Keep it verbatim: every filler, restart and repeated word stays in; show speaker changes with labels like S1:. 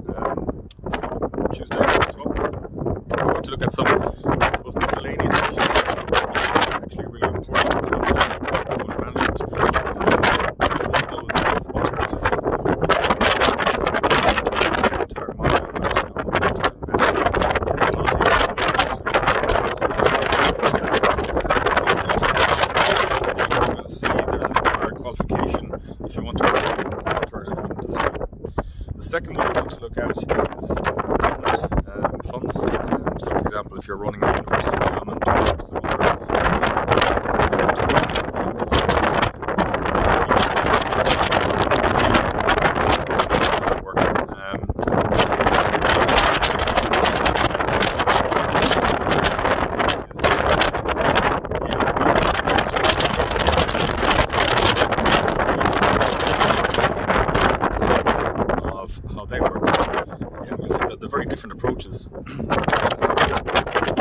S1: Um, so choose diamonds as well. We're going to look at some, I suppose, miscellaneous issues which are actually really important when it comes to portfolio management. Um, one of those is alternatives. Entire model of long-term investment for commodities. We'll see there's an entire qualification if you want to work in alternative industry. The second one we're going to look at is endowment um, funds. Um, so, for example, if you're running a university endowment or some other how they work. Again, we'll see that the very different approaches.